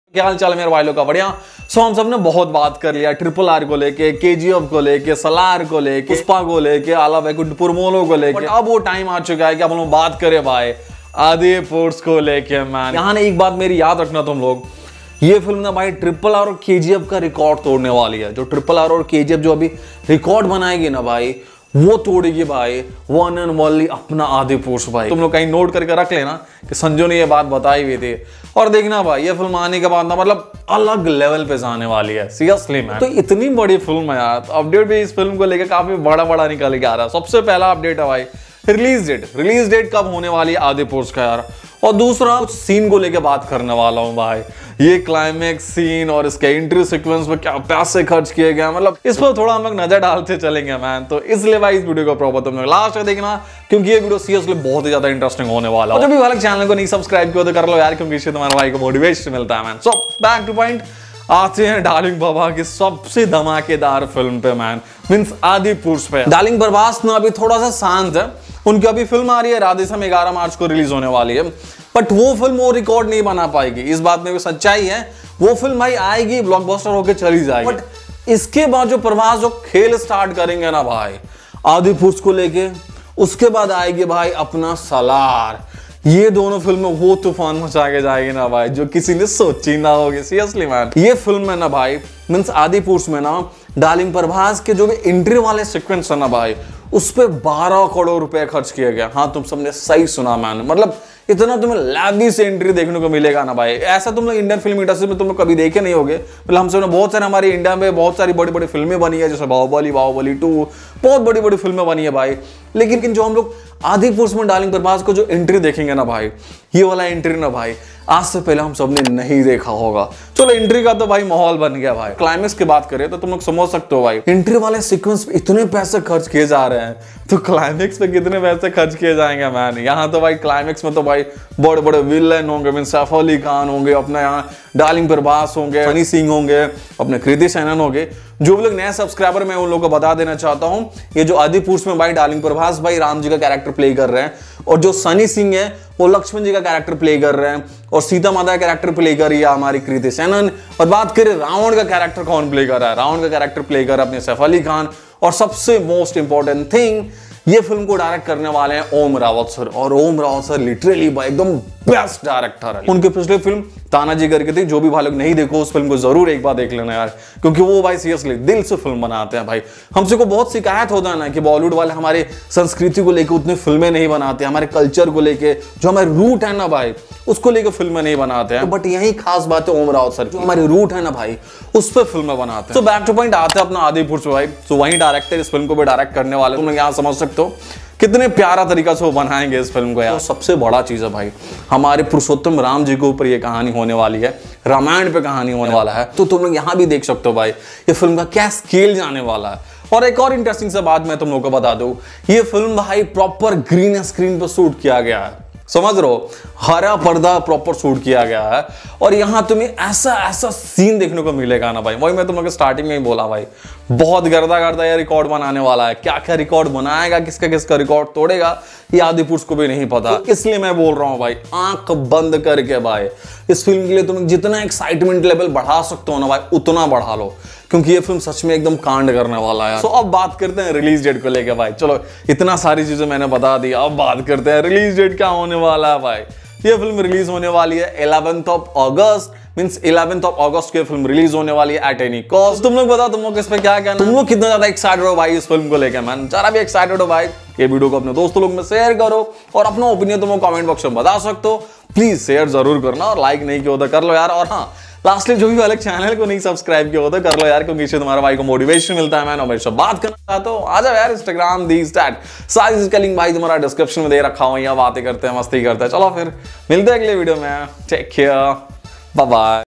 क्या हाल चाल मेरे भाई लोग का, बढ़िया। सो हम सब ने बहुत बात कर लिया RRR को लेके, KGF को लेके, सलार को लेके, पुष्पा को लेके, आला वैकुंठपुर मोलो को लेके। अब वो टाइम आ चुका है कि अब हम बात करें भाई आदि पुरुष को लेके। मैन यहाँ ने एक बात मेरी याद रखना तुम लोग, ये फिल्म ना भाई RRR और KGF का रिकॉर्ड तोड़ने वाली है। जो RRR और KGF जो अभी रिकॉर्ड बनाएगी ना भाई, वो तोड़ेगी भाई वन एंड ओनली अपना आदि पुरुष भाई। तुम लोग कहीं नोट करके रख लेना कि संजू ने ये बात बताई हुई थी। और देखना भाई ये फिल्म आने के बाद ना मतलब अलग लेवल पे जाने वाली है, सीरियसली मैन। तो इतनी बड़ी फिल्म है यार, अपडेट भी इस फिल्म को लेकर काफी बड़ा निकल के आ रहा है। सबसे पहला अपडेट है भाई रिलीज डेट कब होने वाली है आदि पुरुष का यार। और दूसरा कुछ सीन को लेके बात करने वाला हूं भाई, ये क्लाइमेक्स सीन और इसके एंट्री सीक्वेंस में क्या पैसे खर्च किए गए, मतलब इस पर थोड़ा हम लोग नजर डालते चलेंगे मैन। तो इसलिए भाई इस वीडियो को प्रॉपर तुम लोग लास्ट तक देखना, क्योंकि ये वीडियो सीरियसली बहुत ही ज्यादा इंटरेस्टिंग होने वाला है। और जब भी वाले चैनल को नहीं सब्सक्राइब किया तो कर लो यार, क्योंकि इससे तुम्हारे भाई को मोटिवेशन मिलता है man. So back to point, आते हैं डार्लिंग बाबा की सबसे धमाकेदार फिल्म पे मैन, मींस आदि पुरुष पे। डार्लिंग प्रभास ना अभी थोड़ा सा शांत है, उनकी अभी फिल्म आ रही है राधेश्याम 11 मार्च को रिलीज होने वाली है, बट वो फिल्म वो रिकॉर्ड नहीं बना पाएगी। इस बात में भी सच्चाई है, वो फिल्म भाई आएगी ब्लॉकबस्टर होकर चली जाएगी, बट इसके बाद जो प्रभास जो खेल स्टार्ट करेंगे ना भाई आदि पुरुष को लेके, उसके बाद आएगी भाई अपना सलार। ये दोनों फिल्में वो तूफान मचा के जाएगी ना भाई, जो किसी ने सोची ना होगी, सीरियसली मैन। ये फिल्म है ना भाई, मींस आदि पुरुष में ना डार्लिंग प्रभास के जो भी एंट्री वाले सीक्वेंस है ना भाई, उस पे 12 करोड़ रुपए खर्च किया गया। हाँ तुम सबने सही सुना मैंने, मतलब इतना तुम्हें लैविश एंट्री देखने को मिलेगा ना भाई, ऐसा तुम लोग इंडियन फिल्म इंडस्ट्री में तुम लोग कभी देखे नहीं होगे। मतलब हम सब ने बहुत सारे, हमारे इंडिया में बहुत सारी बड़ी बड़ी फिल्में बनी है, जैसे बाहुबली 2, बहुत बड़ी बड़ी फिल्में बनी है भाई। लेकिन जो हम लोग आदि पुरुष में डार्लिंग प्रभास को जो एंट्री देखेंगे ना भाई, ये वाला एंट्री ना भाई आज से पहले हम सबने नहीं देखा होगा। चलो एंट्री का तो भाई माहौल बन गया भाई। क्लाइमेक्स की बात करें तो तुम लोग समझ सकते हो भाई, एंट्री वाले सीक्वेंस पे इतने पैसे खर्च किए जा रहे हैं, तो क्लाइमेक्स पे कितने पैसे खर्च किए जाएंगे मैन। यहाँ तो भाई क्लाइमेक्स में तो भाई बड़े बड़े विलन होंगे, मीन सैफ अली खान होंगे, अपना यहाँ डार्लिंग प्रभास होंगे, सनी सिंह होंगे, अपने कृति सेनन होंगे। जो भी लोग नए सब्सक्राइबर, मैं उन लोगों को बता देना चाहता हूं, ये जो आदि पुरुष में भाई डार्लिंग प्रभास भाई राम जी का कैरेक्टर प्ले कर रहे हैं, और जो सनी सिंह है वो लक्ष्मण जी का कैरेक्टर प्ले कर रहे हैं, और सीता माता का कैरेक्टर प्ले कर रही है हमारी कृति सेनन। और बात करें रावण का कैरेक्टर कौन प्ले कर रहा है, रावण का कैरेक्टर प्ले कर रहा है अपने सैफ अली खान। और सबसे मोस्ट इंपॉर्टेंट थिंग, ये फिल्म को डायरेक्ट करने वाले हैं ओम रावत सर, और ओम रावत सर लिटरली भाई एकदम बेस्ट डायरेक्टर है। उनकी पिछली फिल्म तानाजी करके थी, जो भी भाई लोग नहीं देखो उस फिल्म को जरूर एक बार देख लेना यार, क्योंकि वो भाई सीरियसली दिल से फिल्म बनाते हैं भाई। हमसे को बहुत शिकायत होता है ना कि बॉलीवुड वाले हमारे संस्कृति को लेकर उतनी फिल्में नहीं बनाते, हमारे कल्चर को लेके, जो हमारे रूट है ना भाई उसको लेकर फिल्में नहीं बनाते हैं। बट यही खास बात है ओम रावत सर, जो हमारे रूट है ना भाई उस पर फिल्में बनाते हैं। तो बैक टू पॉइंट आते हैं अपना आदि पुरुष भाई, तो वही डायरेक्टर इस फिल्म को भी डायरेक्ट करने वाले। तुम लोग यहाँ समझ सकते हो कितने प्यारा तरीका से वो बनाएंगे इस फिल्म को यार। तो सबसे बड़ा चीज है भाई, हमारे पुरुषोत्तम राम जी के ऊपर ये कहानी होने वाली है, रामायण पे कहानी होने वाला है। तो तुम लोग यहाँ भी देख सकते हो भाई ये फिल्म का क्या स्केल जाने वाला है। और एक और इंटरेस्टिंग सा बात मैं तुम लोगों को बता दूं, ये फिल्म भाई प्रॉपर ग्रीन स्क्रीन पर शूट किया गया है, समझ रहे हो, हरा पर्दा प्रॉपर शूट किया गया है। और यहाँ तुम्हें ऐसा सीन देखने को मिलेगा ना भाई, वही मैं तुम लोग स्टार्टिंग में ही बोला भाई, बहुत गर्दा ये रिकॉर्ड बनाने वाला है। क्या क्या रिकॉर्ड बनाएगा, किसका रिकॉर्ड तोड़ेगा, ये आदि पुरुष को भी नहीं पता। तो इसलिए मैं बोल रहा हूँ भाई, आंख बंद करके भाई इस फिल्म के लिए तुम जितना एक्साइटमेंट लेवल बढ़ा सकते हो ना भाई उतना बढ़ा लो, क्योंकि ये फिल्म सच में एकदम कांड करने वाला है। तो अब बात करते हैं रिलीज डेट को लेके भाई। चलो इतना सारी चीजें मैंने बता दी, अब बात करते हैं रिलीज डेट क्या होने वाला है भाई। ये फिल्म रिलीज होने वाली है 11th of August, means 11th of August की फिल्म रिलीज होने वाली है एट एनी कॉस्ट। तुम लोग बताओ तुम लोग इस पे क्या कहना, तुम लोग कितना ज्यादा एक्साइटेड हो भाई इस फिल्म को लेकर। मैन जरा भी एक्साइटेड हो भाई, ये वीडियो को अपने दोस्तों लोग में शेयर करो, और अपना ओपिनियन तुम कमेंट बॉक्स में बता सकते हो। प्लीज शेयर जरूर करना, और लाइक नहीं किया होता कर लो यार। और हाँ लास्टली जो भी वाले चैनल को नहीं सब्सक्राइब किया होता कर लो यार, क्योंकि इससे तुम्हारे भाई को मोटिवेशन मिलता है। मैं मेरे से बात करना चाहता हूँ, आ जाओ यार इंस्टाग्राम दी स्टैट, सारी चीज का लिंक भाई तुम्हारा डिस्क्रिप्शन में दे रखा हूँ। यहाँ बातें करते हैं, मस्ती करते हैं। चलो फिर मिलते हैं अगले वीडियो में, टेक केयर, बाय बाय।